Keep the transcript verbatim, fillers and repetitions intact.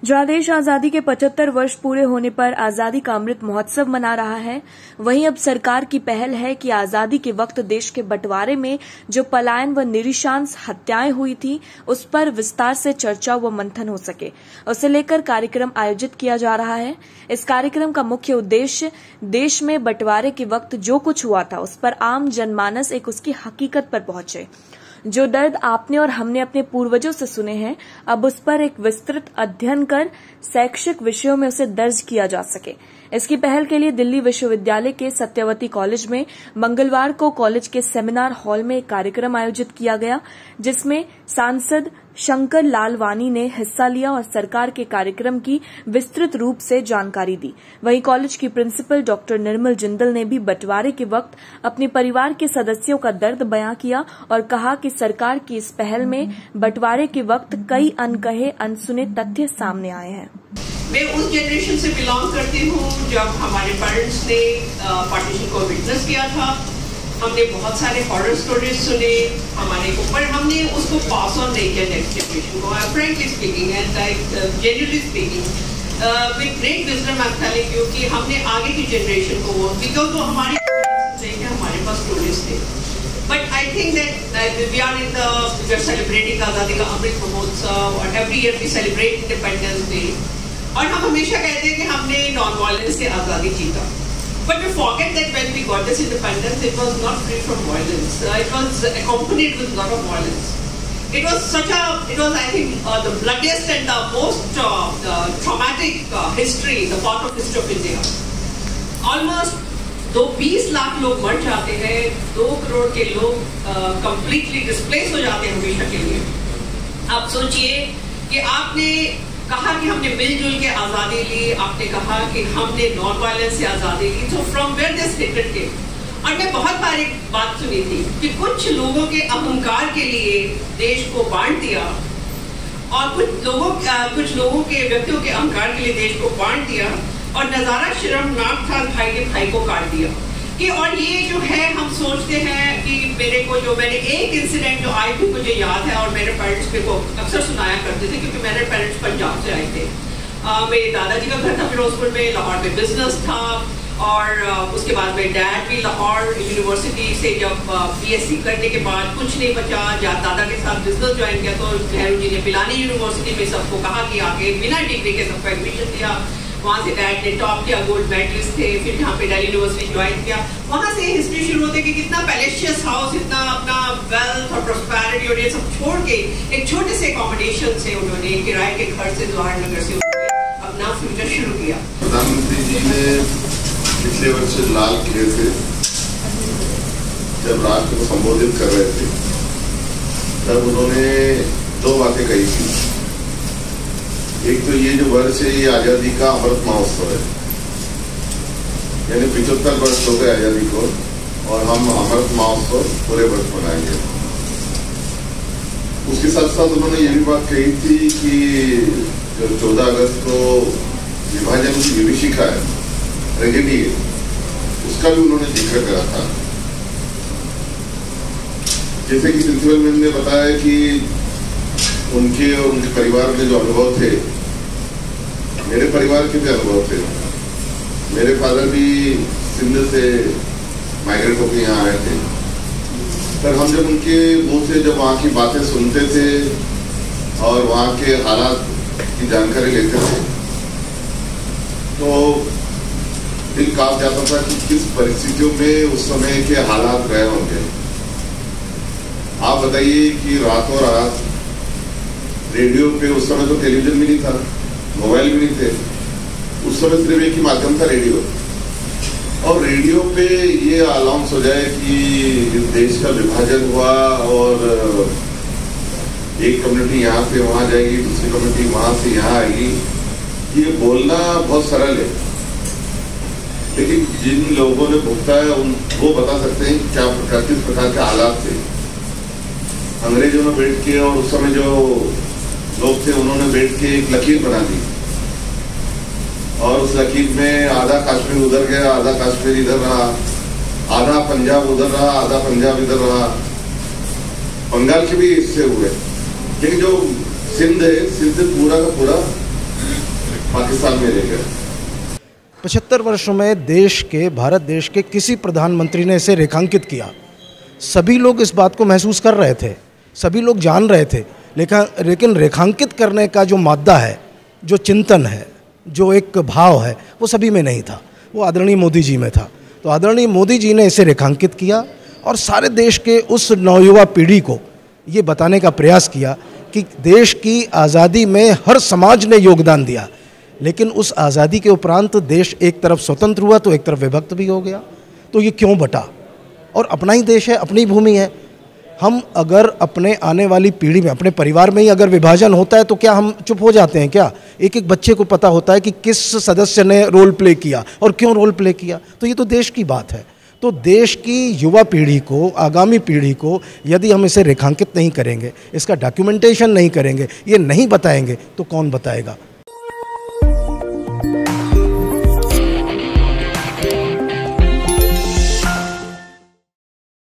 जहां देश आजादी के पचहत्तर वर्ष पूरे होने पर आजादी का अमृत महोत्सव मना रहा है, वहीं अब सरकार की पहल है कि आजादी के वक्त देश के बंटवारे में जो पलायन व निरीशांस हत्याएं हुई थी, उस पर विस्तार से चर्चा व मंथन हो सके। उसे लेकर कार्यक्रम आयोजित किया जा रहा है। इस कार्यक्रम का मुख्य उद्देश्य देश में बंटवारे के वक्त जो कुछ हुआ था, उस पर आम जनमानस एक उसकी हकीकत पर पहुंचे। जो दर्द आपने और हमने अपने पूर्वजों से सुने हैं, अब उस पर एक विस्तृत अध्ययन कर शैक्षिक विषयों में उसे दर्ज किया जा सके। इसकी पहल के लिए दिल्ली विश्वविद्यालय के सत्यवती कॉलेज में मंगलवार को कॉलेज के सेमिनार हॉल में एक कार्यक्रम आयोजित किया गया, जिसमें सांसद शंकर लालवानी ने हिस्सा लिया और सरकार के कार्यक्रम की विस्तृत रूप से जानकारी दी। वहीं कॉलेज की प्रिंसिपल डॉक्टर निर्मल जिंदल ने भी बंटवारे के वक्त अपने परिवार के सदस्यों का दर्द बयां किया और कहा कि सरकार की इस पहल में बंटवारे के वक्त कई अनकहे अनसुने तथ्य सामने आए हैं। मैं उस जनरेशन से बिलोंग करती हूँ जब हमारे पेरेंट्स ने पार्टीशन को विटनेस किया था। हमने बहुत सारे हॉरर स्टोरीज सुने हमारे ऊपर, हमने उसको पास ऑन नहीं किया नेक्स्ट जनरेशन को। Frankly speaking and like genuinely speaking with great wisdom I am telling you कि हमने आगे की जनरेशन को वो, बिकॉज वो हमारी नहीं थे, हमारे पास स्टोरीज थे। But I think that we are in the we are celebrating आजादी का अमृत महोत्सव और every year we celebrate independence day, और हम हमेशा कहते हैं कि हमने नॉन वायलेंस से आजादी जीता। But we forget that when we got this independence, it was not free from violence. Uh, it was accompanied with a lot of violence. It was such a, it was I think uh, the bloodiest and the most uh, the traumatic uh, history, the part of history of India. Almost दो बीस लाख लोग मर जाते हैं, दो करोड़ के लोग completely displaced हो जाते हैं हमेशा के लिए। आप सोचिए कि आपने कहा कि हमने मिलजुल के आजादी ली, आपने कहा कि हमने नॉन वायलेंस से आजादी ली, तो from where this hatred came. और मैं बहुत बार एक बात सुनी थी कि कुछ लोगों के अहंकार के लिए देश को बांट दिया और कुछ लोगों कुछ लोगों के व्यक्तियों के अहंकार के लिए देश को बांट दिया, और नजारा शर्मनाक था, भाई के भाई को काट दिया कि। और ये जो है हम सोचते हैं कि मेरे को जो मैंने एक इंसिडेंट जो आई थी मुझे याद है, और मेरे पेरेंट्स मेरे को अक्सर सुनाया करते थे क्योंकि मेरे पेरेंट्स पंजाब से आए थे। आ, मेरे दादाजी का घर था फिरोजपुर में, लाहौर में बिजनेस था, और आ, उसके बाद मेरे डैड भी लाहौर यूनिवर्सिटी से जब बीएससी करने के बाद कुछ नहीं बचा, जब दादा के साथ बिजनेस ज्वाइन किया तो नेहरू जी ने पिलानी यूनिवर्सिटी में सबको कहा कि आगे बिना डिग्री के सबको एडमिशन दिया। वहाँ से डैड ने टॉप किया, गोल्ड मेडलिस्ट थे, फिर यहाँ पे दिल्ली यूनिवर्सिटी ज्वाइन किया। वहाँ से हिस्ट्री शुरू होती है कि कितना पैलेशियस हाउस, इतना अपना वेल्थ और प्रोस्पेरिटी और ये सब छोड़ के एक छोटे से अकोमोडेशन से उन्होंने किराए के घर से जवाहर नगर से अपना फ्यूचर शुरू किया। प्रधानमंत्री जी ने पिछले वर्ष लाल किले से जब राष्ट्र को संबोधित कर रहे थे, तब उन्होंने दो बातें कही थी। एक तो ये जो वर्ष है ये आजादी का अमृत महोत्सव है, यानी पिछहत्तर वर्ष हो गए आजादी को, और हम अमृत महोत्सव पूरे वर्ष मनाएंगे। उसके साथ साथ उन्होंने ये भी बात कही थी कि जो चौदह अगस्त को विभाजन की विभीषिका है, ट्रेजेडी है, उसका भी उन्होंने जिक्र करा था। जैसे कि प्रिंसिपल मैम ने बताया कि उनके और उनके परिवार के जो अनुभव थे, मेरे परिवार के भी अनुभव थे। मेरे फादर भी सिंध से माइग्रेट होकर यहाँ आए थे, पर हम जब उनके मुंह से जब वहाँ की बातें सुनते थे और वहाँ के हालात की जानकारी लेते थे, तो दिल कांप जाता था कि किस परिस्थितियों में उस समय के हालात रहे होंगे। आप बताइए कि रातों रात रेडियो पे, उस समय तो टेलीविजन भी नहीं था, मोबाइल भी नहीं थे, उस समय सिर्फ एक ही माध्यम था, रेडियो। और रेडियो पे ये अनाउंस हो जाए कि इस देश का विभाजन हुआ और एक कम्युनिटी यहाँ से वहां जाएगी, दूसरी कम्युनिटी वहां से यहाँ आएगी, ये बोलना बहुत सरल है, लेकिन जिन लोगों ने भुगता है उन वो बता सकते हैं क्या प्रकार किस प्रकार के हालात थे। अंग्रेजों ने बैठ के, और उस समय जो लोग थे उन्होंने बैठ के एक लकीर बना दी, और उस लकीर में आधा कश्मीर उधर गया, आधा कश्मीर इधर रहा, आधा पंजाब उधर रहा, आधा पंजाब इधर रहा। बंगाल के भी हिस्से हुए, लेकिन जो सिंध है, सिंध पूरा का पूरा पाकिस्तान में रह गया। पचहत्तर वर्षों में देश के, भारत देश के किसी प्रधानमंत्री ने इसे रेखांकित किया। सभी लोग इस बात को महसूस कर रहे थे, सभी लोग जान रहे थे, लेकिन लेकिन रेखांकित करने का जो मादा है, जो चिंतन है, जो एक भाव है, वो सभी में नहीं था, वो आदरणीय मोदी जी में था। तो आदरणीय मोदी जी ने इसे रेखांकित किया और सारे देश के उस नवयुवा पीढ़ी को ये बताने का प्रयास किया कि देश की आज़ादी में हर समाज ने योगदान दिया, लेकिन उस आज़ादी के उपरांत देश एक तरफ स्वतंत्र हुआ तो एक तरफ विभक्त भी हो गया। तो ये क्यों बटा? और अपना ही देश है, अपनी भूमि है। हम अगर अपने आने वाली पीढ़ी में, अपने परिवार में ही अगर विभाजन होता है तो क्या हम चुप हो जाते हैं क्या? एक एक बच्चे को पता होता है कि किस सदस्य ने रोल प्ले किया और क्यों रोल प्ले किया। तो ये तो देश की बात है। तो देश की युवा पीढ़ी को, आगामी पीढ़ी को यदि हम इसे रेखांकित नहीं करेंगे, इसका डॉक्यूमेंटेशन नहीं करेंगे, ये नहीं बताएंगे, तो कौन बताएगा?